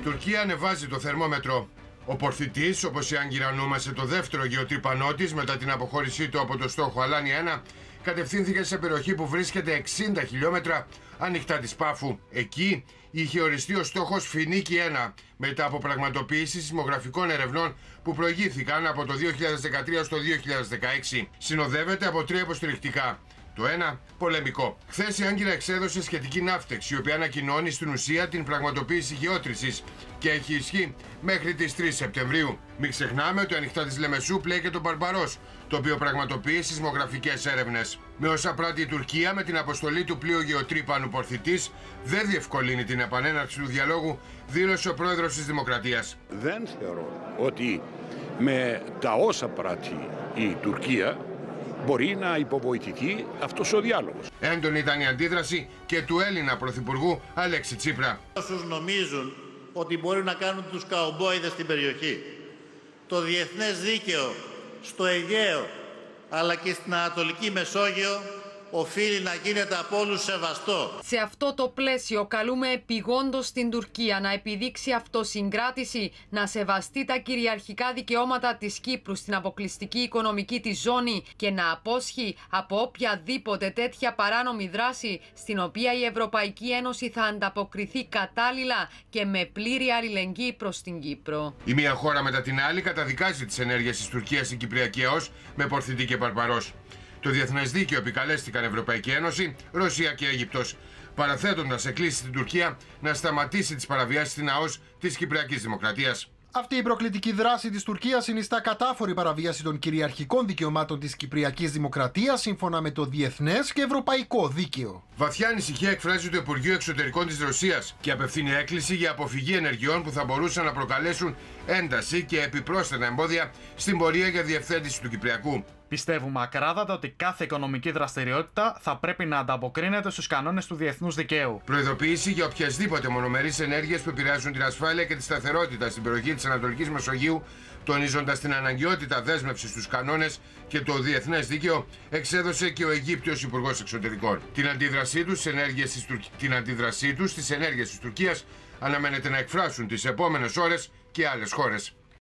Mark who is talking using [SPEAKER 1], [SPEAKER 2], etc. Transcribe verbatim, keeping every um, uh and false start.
[SPEAKER 1] Τουρκία ανεβάζει το θερμόμετρο. Ο Πορθητής, όπως η Άγκυρα ονόμασε το δεύτερο γεωτρύπανό της μετά την αποχώρησή του από το στόχο Αλάνι ένα, κατευθύνθηκε σε περιοχή που βρίσκεται εξήντα χιλιόμετρα ανοιχτά της Πάφου. Εκεί είχε οριστεί ο στόχος Φινίκη ένα, μετά από πραγματοποίηση σεισμογραφικών ερευνών που προηγήθηκαν από το δύο χιλιάδες δεκατρία στο δύο χιλιάδες δεκαέξι. Συνοδεύεται από τρία υποστηρικτικά. Το ένα, πολεμικό. Χθες η Άγκυρα εξέδωσε σχετική ναύτεξη, η οποία ανακοινώνει στην ουσία την πραγματοποίηση γεώτρησης και έχει ισχύ μέχρι τις τρεις Σεπτεμβρίου. Μην ξεχνάμε ότι ανοιχτά της Λεμεσού πλέει και το Μπαρμπαρός, το οποίο πραγματοποιεί σεισμογραφικές έρευνες. Με όσα πράττει η Τουρκία με την αποστολή του πλοίου γεωτρύπανου Πορθητής, δεν διευκολύνει την επανέναρξη του διαλόγου, δήλωσε ο πρόεδρος της Δημοκρατίας.
[SPEAKER 2] Δεν θεωρώ ότι με τα όσα πράττει η Τουρκία μπορεί να υποβοηθηθεί αυτός ο διάλογος.
[SPEAKER 1] Έντονη ήταν η αντίδραση και του Έλληνα Πρωθυπουργού Αλέξη Τσίπρα.
[SPEAKER 3] Όσους νομίζουν ότι μπορεί να κάνουν τους καουμπόιδες στην περιοχή, το διεθνές δίκαιο στο Αιγαίο αλλά και στην Ανατολική Μεσόγειο οφείλει να γίνεται από όλους σεβαστό.
[SPEAKER 4] Σε αυτό το πλαίσιο καλούμε επιγόντως την Τουρκία να επιδείξει αυτοσυγκράτηση, να σεβαστεί τα κυριαρχικά δικαιώματα της Κύπρου στην αποκλειστική οικονομική της ζώνη και να απόσχει από οποιαδήποτε τέτοια παράνομη δράση στην οποία η Ευρωπαϊκή Ένωση θα ανταποκριθεί κατάλληλα και με πλήρη αλληλεγγύη προς την Κύπρο.
[SPEAKER 1] Η μία χώρα μετά την άλλη καταδικάζει τις ενέργειες της Τουρκίας στην Κυπριακή ΑΟΣ με Πορθητή και Μπαρμπαρός. Το διεθνές δίκαιο επικαλέστηκαν Ευρωπαϊκή Ένωση, Ρωσία και Αίγυπτος, παραθέτοντας εκκλήσεις στην Τουρκία να σταματήσει τις παραβιάσεις στην ΑΟΣ της Κυπριακής Δημοκρατίας.
[SPEAKER 5] Αυτή η προκλητική δράση της Τουρκίας συνιστά κατάφορη παραβίαση των κυριαρχικών δικαιωμάτων της Κυπριακής Δημοκρατίας σύμφωνα με το διεθνές και ευρωπαϊκό δίκαιο.
[SPEAKER 1] Βαθιά ανησυχία εκφράζει το Υπουργείο Εξωτερικών της Ρωσίας και απευθύνει έκκληση για αποφυγή ενεργειών που θα μπορούσαν να προκαλέσουν ένταση και επιπρόσθετα εμπόδια στην πορεία για διευθέτηση του Κυπριακού.
[SPEAKER 6] Πιστεύουμε ακράδαντα ότι κάθε οικονομική δραστηριότητα θα πρέπει να ανταποκρίνεται στους κανόνες του διεθνούς δικαίου.
[SPEAKER 1] Προειδοποίηση για οποιασδήποτε μονομερείς ενέργειες που επηρεάζουν την ασφάλεια και τη σταθερότητα στην περιοχή της Ανατολικής Μεσογείου, τονίζοντας την αναγκαιότητα δέσμευσης στους κανόνες και το διεθνές δίκαιο, εξέδωσε και ο Αιγύπτιος Υπουργός Εξωτερικών. Την αντίδρασή τους στις ενέργειες της, Τουρκ... την αντίδρασή τους στις ενέργειες της Τουρκίας αναμένεται να εκφράσουν τις επόμενες ώρες και άλλες χώρες.